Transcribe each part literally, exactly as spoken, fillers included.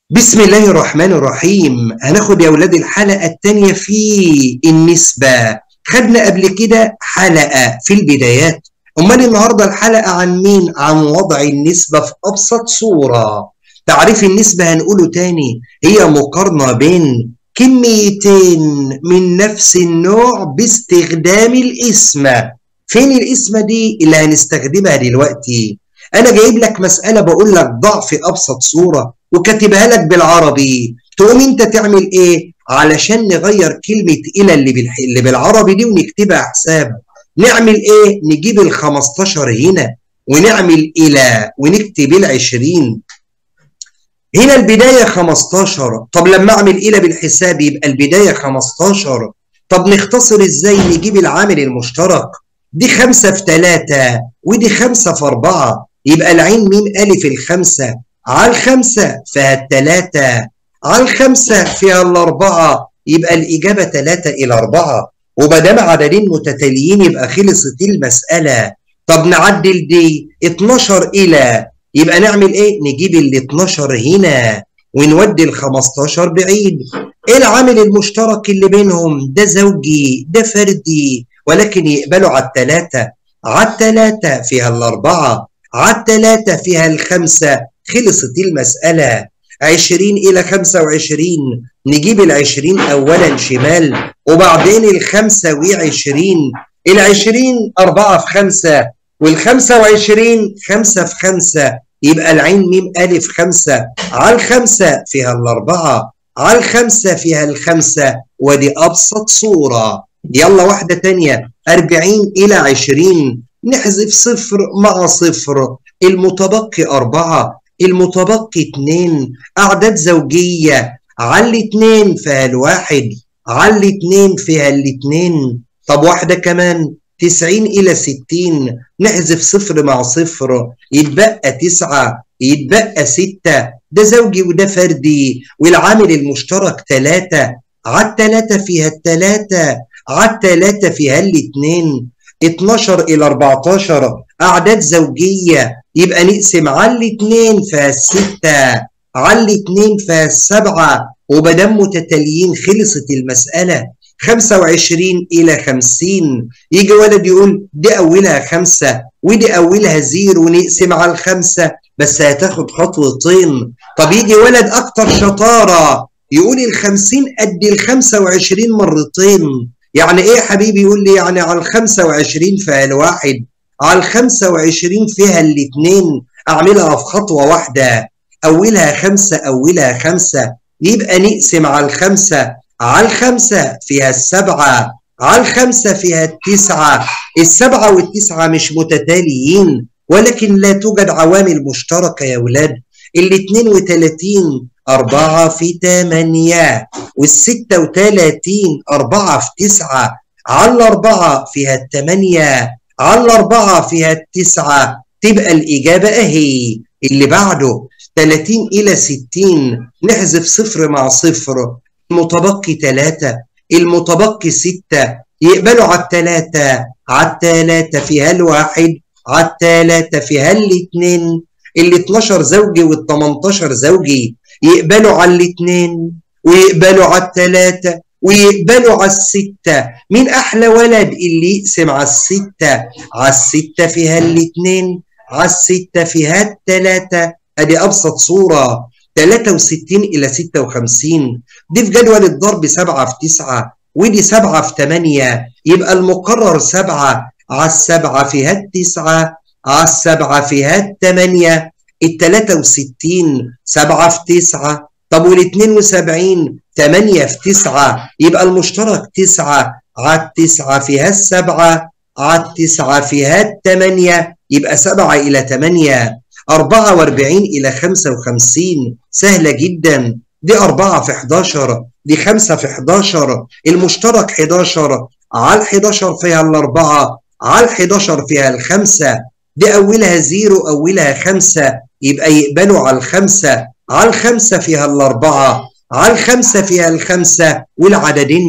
بسم الله الرحمن الرحيم. هناخد يا ولاد الحلقة التانية في النسبة. خدنا قبل كده حلقة في البدايات. أمال النهاردة الحلقة عن مين؟ عن وضع النسبة في أبسط صورة. تعريف النسبة هنقوله تاني، هي مقارنة بين كميتين من نفس النوع باستخدام القسمة. فين القسمة دي اللي هنستخدمها دلوقتي؟ أنا جايب لك مسألة بقول لك ضع في أبسط صورة وكاتبها لك بالعربي، تقوم انت تعمل ايه؟ علشان نغير كلمة إلى اللي, بالح... اللي بالعربي دي ونكتبها حساب. نعمل ايه؟ نجيب ال خمستاشر هنا ونعمل إلى ونكتب ال عشرين. هنا البداية خمستاشر، طب لما اعمل إلى بالحساب يبقى البداية خمستاشر. طب نختصر ازاي؟ نجيب العامل المشترك، دي خمسة في تلاتة ودي خمسة في أربعة، يبقى العين ميم ألف الخمسة على الخمسة فيها التلاتة على الخمسة فيها الأربعة، يبقى الإجابة تلاتة إلى أربعة. ومادام عددين متتاليين يبقى خلصت المسألة. طب نعدل دي اتناشر إلى، يبقى نعمل إيه؟ نجيب ال اتناشر هنا ونودي ال خمستاشر بعيد. إيه العامل المشترك اللي بينهم؟ ده زوجي ده فردي، ولكن يقبلوا على التلاتة. على التلاتة فيها الأربعة، على التلاتة فيها الخمسة. خلصت المسألة. عشرين إلى خمسة وعشرين، نجيب العشرين أولا شمال وبعدين الخمسة وعشرين. العشرين أربعة في خمسة والخمسة وعشرين خمسة في خمسة، يبقى العين ميم ألف خمسة على الخمسة فيها الأربعة على الخمسة فيها الخمسة، ودي أبسط صورة. يلا واحدة تانية، أربعين إلى عشرين، نحذف صفر مع صفر، المتبقي أربعة المتبقي اتنين، أعداد زوجية، على الاتنين فيها الواحد على الاتنين فيها الاتنين. طب واحدة كمان، تسعين إلى ستين، نحذف صفر مع صفر، يتبقى تسعة يتبقى ستة، ده زوجي وده فردي، والعامل المشترك تلاتة، على التلاتة فيها التلاتة على التلاتة فيها الاتنين. اتناشر إلى أربعتاشر، أعداد زوجية، يبقى نقسم على الاتنين فيها الستة على الاتنين فيها السبعة، ومادام متتاليين خلصت المسألة. خمسة وعشرين إلى خمسين، يجي ولد يقول دي أولها خمسة ودي أولها زيرو ونقسم على الخمسة، بس هتاخد خطوتين. طب يجي ولد أكتر شطارة يقول الخمسين قد الخمسة وعشرين مرتين. يعني إيه يا حبيبي؟ يقول لي يعني على الخمسة وعشرين فيها الواحد على الخمسة وعشرين فيها الاتنين، أعملها في خطوة واحدة، أولها خمسة أولها خمسة، يبقى نقسم على الخمسة على الخمسة فيها السبعة على الخمسة فيها التسعة. السبعة والتسعة مش متتاليين ولكن لا توجد عوامل مشتركة يا ولاد. الاتنين وتلاتين أربعة في تمانية، والستة وتلاتين أربعة في تسعة، على الأربعة فيها التمانية على الأربعة فيها التسعة، تبقى الإجابة أهي. اللي بعده تلاتين إلى ستين، نحذف صفر مع صفر، المتبقي تلاتة المتبقي ستة، يقبلوا على التلاتة على التلاتة فيها الواحد على التلاتة فيها الاتنين. الاتناشر زوجي والتمنتاشر زوجي، يقبلوا على الاتنين ويقبلوا على التلاتة ويقبلوا على الستة. مين أحلى ولد؟ اللي يقسم على الستة على الستة فيها الاتنين على الستة فيها التلاتة. أدي أبسط صورة. تلاتة وستين إلى ستة وخمسين، دي في جدول الضرب سبعة في تسعة ودي سبعة في تمانية، يبقى المقرر سبعة على السبعة فيها التسعة على السبعة فيها التمانية. التلاتة وستين سبعة في تسعة، طب والاتنين وسبعين تمانية في تسعة، يبقى المشترك تسعة على التسعة فيها السبعة على التسعة فيها التمانية، يبقى سبعة إلى تمانية. أربعة وأربعين إلى خمسة وخمسين، سهلة جدا، دي أربعة في حداشر دي خمسة في حداشر، المشترك حداشر على الحداشر فيها الأربعة على الحداشر فيها الخمسة، دي أولها زيرو أولها خمسة، يبقى يقبلوا على الخمسة على الخمسة فيها الأربعة على الخمسة فيها الخمسة، والعددين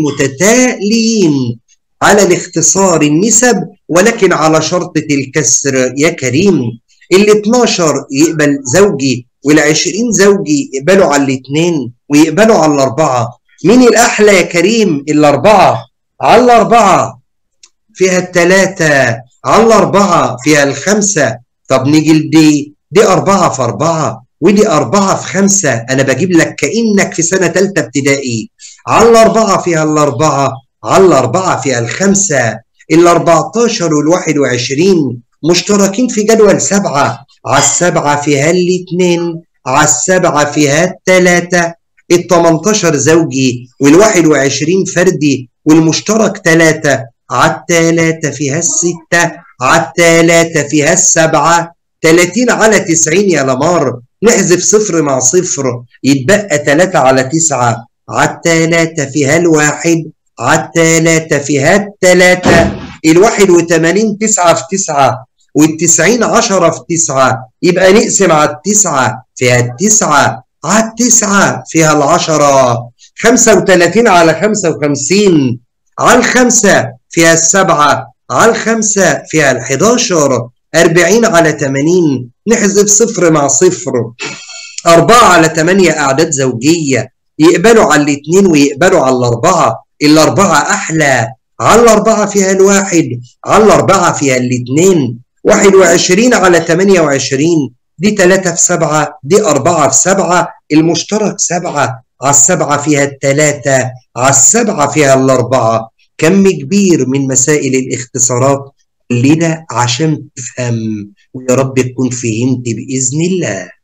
متتاليين. على الاختصار النسب ولكن على شرطة الكسر يا كريم. ال اتناشر يقبل زوجي والعشرين زوجي يقبلوا على الاثنين ويقبلوا على الأربعة. مين الأحلى يا كريم؟ الأربعة. على الأربعة فيها التلاتة، على الأربعة فيها الخمسة. طب نيجي لدي، دي أربعة في أربعة ودي أربعة في خمسة. أنا بجيب لك كأنك في سنة تالتة ابتدائي. على الأربعة فيها الأربعة، على الأربعة فيها الخمسة. الأربعتاشر والواحد وعشرين مشتركين في جدول سبعة. على السبعة فيها الاتنين، على السبعة فيها التلاتة. التمنتاشر زوجي والواحد وعشرين فردي والمشترك تلاتة. على التلاتة فيها الستة، على التلاتة فيها السبعة. تلاتين على تسعين يا لمار، نحذف صفر مع صفر يتبقى تلاتة على تسعة. على التلاتة فيها الواحد، على التلاتة فيها التلاتة. الواحد وتمانين تسعة في تسعة والتسعين عشرة في تسعة، يبقى نقسم على التسعة فيها التسعة، على التسعة فيها العشرة. خمسة وتلاتين على خمسة وخمسين، على الخمسة فيها السبعة، على الخمسة فيها الحداشر. أربعين على تمانين، نحذف صفر مع صفر. أربعة على تمانية أعداد زوجية، يقبلوا على الاتنين ويقبلوا على الأربعة. الأربعة أحلى. على الأربعة فيها الواحد، على الأربعة فيها الاتنين. واحد وعشرين على تمانية وعشرين، دي تلاتة في سبعة، دي أربعة في سبعة. المشترك سبعة. على السبعة فيها التلاتة، على السبعة فيها الأربعة. كم كبير من مسائل الاختصارات كل ده عشان تفهم، ويا رب تكون فهمت بإذن الله.